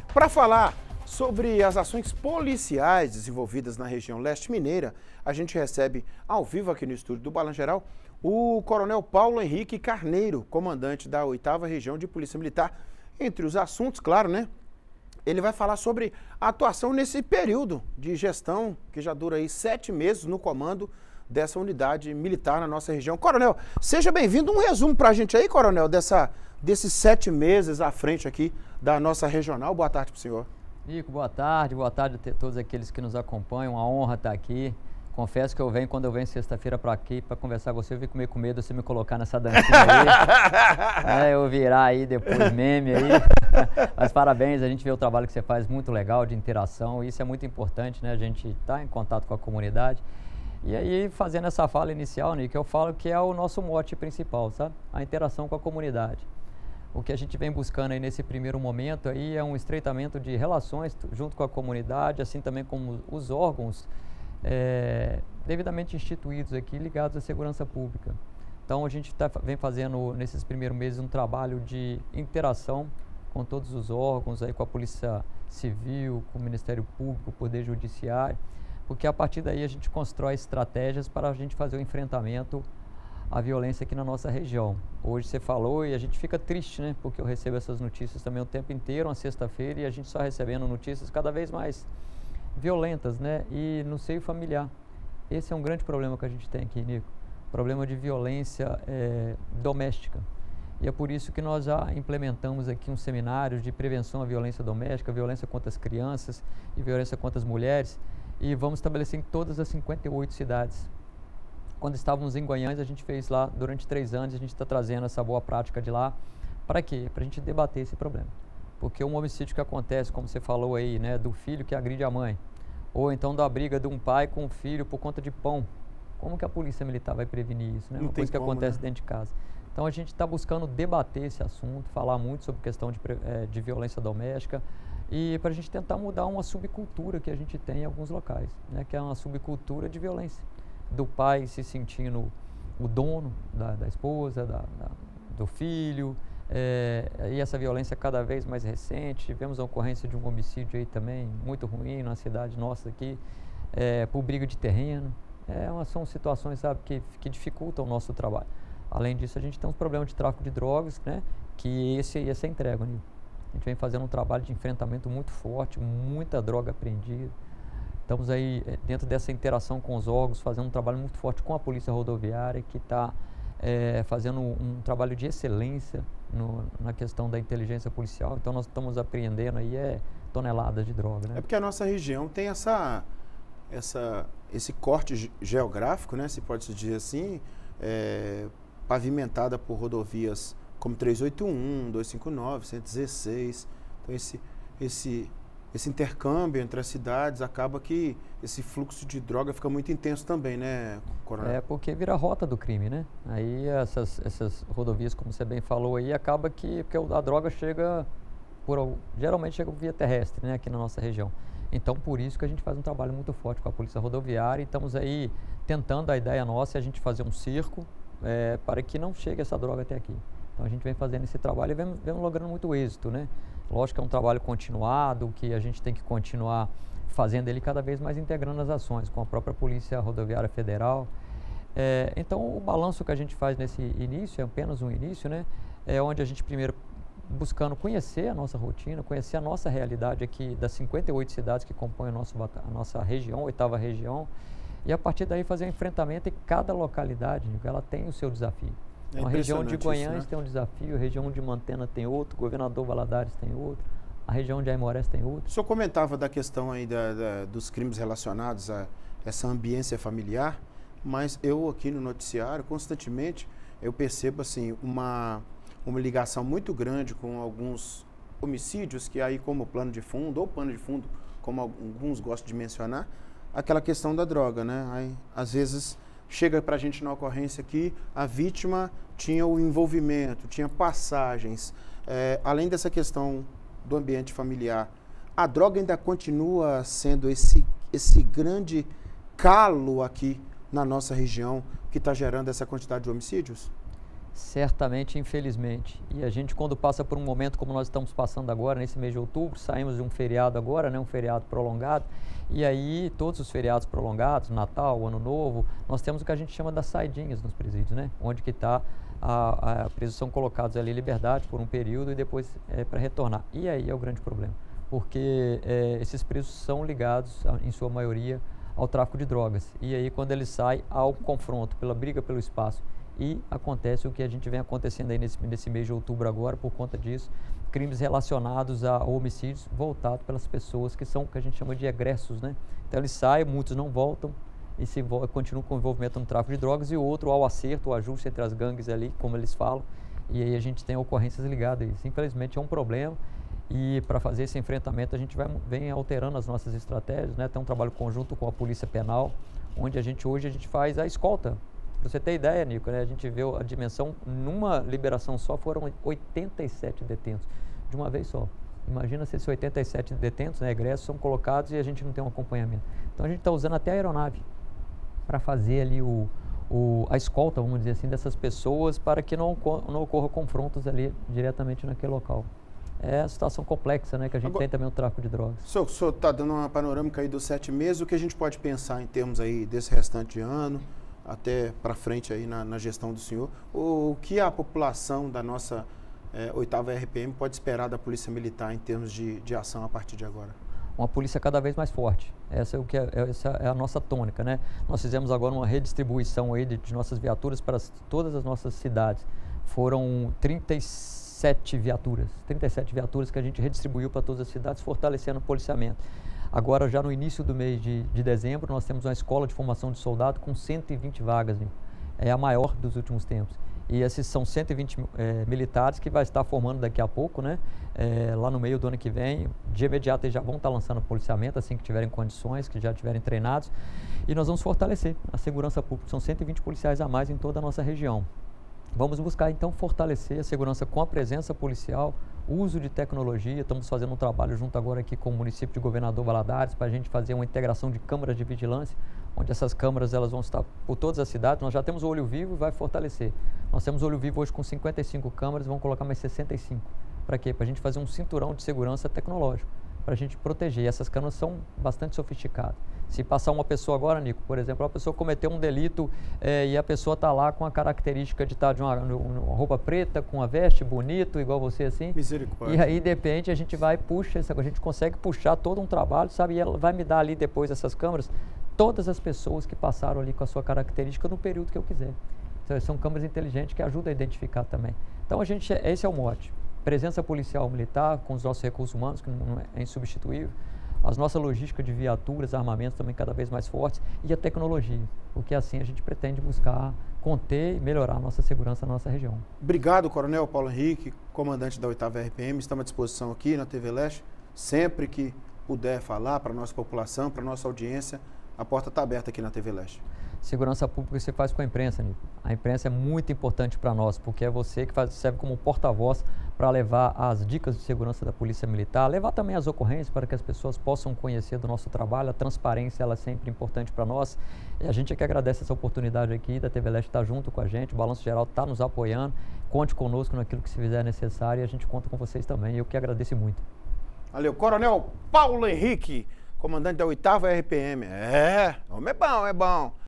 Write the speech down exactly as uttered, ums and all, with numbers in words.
Para falar sobre as ações policiais desenvolvidas na região leste mineira, a gente recebe ao vivo aqui no estúdio do Balanço Geral o Coronel Paulo Henrique Carneiro, comandante da oitava Região de Polícia Militar. Entre os assuntos, claro, né? Ele vai falar sobre a atuação nesse período de gestão que já dura aí sete meses no comando dessa unidade militar na nossa região. Coronel, seja bem-vindo. Um resumo para a gente aí, Coronel, dessa, desses sete meses à frente aqui da nossa regional. Boa tarde para o senhor. Nico, boa tarde. Boa tarde a todos aqueles que nos acompanham. Uma honra estar aqui. Confesso que eu venho, quando eu venho sexta-feira para aqui para conversar com você, eu fico meio com medo de você me colocar nessa dancinha aí. É, eu virar aí depois meme aí. Mas parabéns, a gente vê o trabalho que você faz muito legal de interação. Isso é muito importante, né? A gente está em contato com a comunidade. E aí, fazendo essa fala inicial, Nico, eu falo que é o nosso mote principal, sabe? A interação com a comunidade. O que a gente vem buscando aí nesse primeiro momento aí é um estreitamento de relações junto com a comunidade, assim também como os órgãos é, devidamente instituídos aqui, ligados à segurança pública. Então, a gente tá, vem fazendo, nesses primeiros meses, um trabalho de interação com todos os órgãos, aí com a Polícia Civil, com o Ministério Público, o Poder Judiciário, porque a partir daí a gente constrói estratégias para a gente fazer o enfrentamento à violência aqui na nossa região. Hoje você falou e a gente fica triste, né? Porque eu recebo essas notícias também o tempo inteiro, uma sexta-feira, e a gente só recebendo notícias cada vez mais violentas, né? E no seio familiar. Esse é um grande problema que a gente tem aqui, Nico. Problema de violência é, doméstica. E é por isso que nós já implementamos aqui um seminário de prevenção à violência doméstica, violência contra as crianças e violência contra as mulheres, e vamos estabelecer em todas as cinquenta e oito cidades. Quando estávamos em Goiânia, a gente fez lá durante três anos, a gente está trazendo essa boa prática de lá. Para quê? Para a gente debater esse problema. Porque um homicídio que acontece, como você falou aí, né, do filho que agride a mãe, ou então da briga de um pai com o filho por conta de pão, como que a polícia militar vai prevenir isso? Né? Uma coisa que como, acontece né? dentro de casa. Então a gente está buscando debater esse assunto, falar muito sobre questão de, é, de violência doméstica, e para a gente tentar mudar uma subcultura que a gente tem em alguns locais, né, que é uma subcultura de violência. Do pai se sentindo o dono da, da esposa, da, da, do filho, é, e essa violência cada vez mais recente. Tivemos a ocorrência de um homicídio aí também, muito ruim, na cidade nossa aqui, é, por briga de terreno. É uma, são situações, sabe, que, que dificultam o nosso trabalho. Além disso, a gente tem uns problemas de tráfico de drogas, né, que esse, essa é a entrega, né? A gente vem fazendo um trabalho de enfrentamento muito forte, muita droga apreendida. Estamos aí dentro dessa interação com os órgãos, fazendo um trabalho muito forte com a Polícia Rodoviária, que está é, fazendo um, um trabalho de excelência no, na questão da inteligência policial. Então nós estamos apreendendo aí é, toneladas de droga, né? É porque a nossa região tem essa, essa, esse corte geográfico, né, se pode se dizer assim, é, pavimentada por rodovias como trezentos e oitenta e um, duzentos e cinquenta e nove, cento e dezesseis. Então esse, esse, esse intercâmbio entre as cidades acaba que esse fluxo de droga fica muito intenso também, né, Coronel? É porque vira a rota do crime, né? Aí essas, essas rodovias, como você bem falou aí, acaba que porque a droga chega, por, geralmente chega por via terrestre, né, aqui na nossa região. Então por isso que a gente faz um trabalho muito forte com a Polícia Rodoviária, e estamos aí tentando, a ideia nossa é a gente fazer um cerco é, para que não chegue essa droga até aqui. Então a gente vem fazendo esse trabalho e vem, vem logrando muito êxito, né? Lógico que é um trabalho continuado, que a gente tem que continuar fazendo ele cada vez mais, integrando as ações com a própria Polícia Rodoviária Federal. É, então o balanço que a gente faz nesse início, é apenas um início, né? É onde a gente primeiro buscando conhecer a nossa rotina, conhecer a nossa realidade aqui das cinquenta e oito cidades que compõem a nossa, a nossa região, oitava região, e a partir daí fazer um enfrentamento em cada localidade, ela tem o seu desafio. É a região de Goiânia, né, tem um desafio, a região de Mantena tem outro, Governador Valadares tem outro, a região de Aimorés tem outro. O senhor comentava da questão aí da, da, dos crimes relacionados a essa ambiência familiar, mas eu aqui no noticiário, constantemente, eu percebo assim, uma, uma ligação muito grande com alguns homicídios que aí como plano de fundo, ou pano de fundo, como alguns gostam de mencionar, aquela questão da droga, né? Aí, às vezes chega para a gente na ocorrência que a vítima tinha o envolvimento, tinha passagens. É, além dessa questão do ambiente familiar, a droga ainda continua sendo esse, esse grande calo aqui na nossa região que está gerando essa quantidade de homicídios? Certamente, infelizmente. E a gente, quando passa por um momento como nós estamos passando agora, nesse mês de outubro, saímos de um feriado agora, né, um feriado prolongado, e aí todos os feriados prolongados, Natal, Ano Novo, nós temos o que a gente chama das saidinhas nos presídios, né, onde que está a, a presos são colocados ali em liberdade por um período e depois é, para retornar. E aí é o grande problema, porque é, esses presos são ligados, em sua maioria, ao tráfico de drogas. E aí, quando eles saem, há um confronto pela briga pelo espaço. E acontece o que a gente vem acontecendo aí nesse, nesse mês de outubro agora, por conta disso, crimes relacionados a homicídios voltados pelas pessoas que são o que a gente chama de egressos, né? Então eles saem, muitos não voltam e se continuam com envolvimento no tráfico de drogas, e o outro ao acerto, o ajuste entre as gangues ali, como eles falam, e aí a gente tem ocorrências ligadas a isso. Infelizmente é um problema, e para fazer esse enfrentamento a gente vai, vem alterando as nossas estratégias, né? Tem um trabalho conjunto com a Polícia Penal, onde a gente hoje a gente faz a escolta. Para você ter ideia, Nico, né, a gente vê a dimensão, numa liberação só foram oitenta e sete detentos, de uma vez só. Imagina se esses oitenta e sete detentos, né, egressos, são colocados e a gente não tem um acompanhamento. Então a gente está usando até a aeronave para fazer ali o, o, a escolta, vamos dizer assim, dessas pessoas, para que não, não ocorra confrontos ali diretamente naquele local. É a situação complexa, né, que a gente Agora, tem também o tráfico de drogas. O senhor está dando uma panorâmica aí dos sete meses, o que a gente pode pensar em termos aí desse restante de ano, até para frente aí na, na gestão do senhor, o que a população da nossa é, oitava R P M pode esperar da Polícia Militar em termos de, de ação a partir de agora? Uma polícia cada vez mais forte. Essa é, o que é, essa é a nossa tônica, né? Nós fizemos agora uma redistribuição aí de, de nossas viaturas para as, todas as nossas cidades. Foram trinta e sete viaturas, trinta e sete viaturas que a gente redistribuiu para todas as cidades, fortalecendo o policiamento. Agora, já no início do mês de, de dezembro, nós temos uma escola de formação de soldado com cento e vinte vagas. Viu? É a maior dos últimos tempos. E esses são cento e vinte é, militares que vai estar formando daqui a pouco, né? É, lá no meio do ano que vem. De imediato eles já vão estar lançando policiamento, assim que tiverem condições, que já tiverem treinados. E nós vamos fortalecer a segurança pública. São cento e vinte policiais a mais em toda a nossa região. Vamos buscar, então, fortalecer a segurança com a presença policial, uso de tecnologia. Estamos fazendo um trabalho junto agora aqui com o município de Governador Valadares para a gente fazer uma integração de câmaras de vigilância, onde essas câmaras elas vão estar por todas as cidades. Nós já temos o Olho Vivo e vai fortalecer. Nós temos o Olho Vivo hoje com cinquenta e cinco câmaras, vamos colocar mais sessenta e cinco. Para quê? Para a gente fazer um cinturão de segurança tecnológico, para a gente proteger. E essas câmeras são bastante sofisticadas. Se passar uma pessoa agora, Nico, por exemplo, a pessoa cometeu um delito é, e a pessoa está lá com a característica de estar de uma, uma roupa preta, com uma veste bonito, igual você assim. Misericórdia. E aí, de repente, a gente vai e puxa, a gente consegue puxar todo um trabalho, sabe? E ela vai me dar ali depois essas câmeras, todas as pessoas que passaram ali com a sua característica no período que eu quiser. Então, são câmeras inteligentes que ajudam a identificar também. Então, a gente, esse é o mote. Presença policial militar com os nossos recursos humanos, que não é insubstituível. As nossas logísticas de viaturas, armamentos também cada vez mais fortes, e a tecnologia, porque assim a gente pretende buscar conter e melhorar a nossa segurança na nossa região. Obrigado, Coronel Paulo Henrique, comandante da oitava R P M. Estamos à disposição aqui na T V Leste, sempre que puder falar para a nossa população, para a nossa audiência, a porta está aberta aqui na T V Leste. Segurança pública você faz com a imprensa, Nico. A imprensa é muito importante para nós, porque é você que faz, serve como porta-voz para levar as dicas de segurança da Polícia Militar, levar também as ocorrências para que as pessoas possam conhecer do nosso trabalho. A transparência ela é sempre importante para nós. E a gente é que agradece essa oportunidade aqui da T V Leste estar junto com a gente. O Balanço Geral está nos apoiando. Conte conosco naquilo que se fizer necessário e a gente conta com vocês também. Eu que agradeço muito. Valeu. Coronel Paulo Henrique, comandante da oitava R P M. É, homem é bom, é bom.